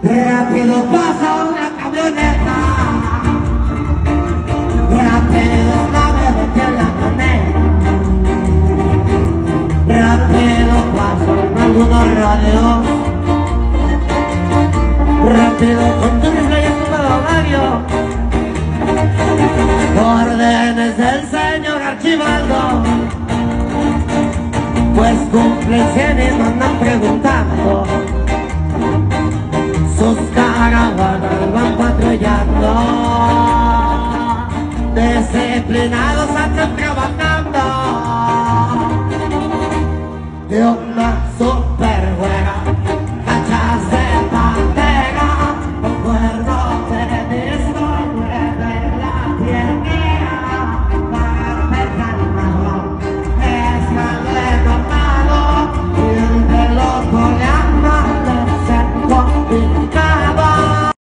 Rápido pasa una camioneta, rápido no me metió en la camioneta, rápido pasan algunos radios, rápido con tu rifle y escudo labio, órdenes del señor Archibaldo, pues cumplen 100 y no andan preguntando. Sus caravanas van patrullando, disciplinados andan trabajando.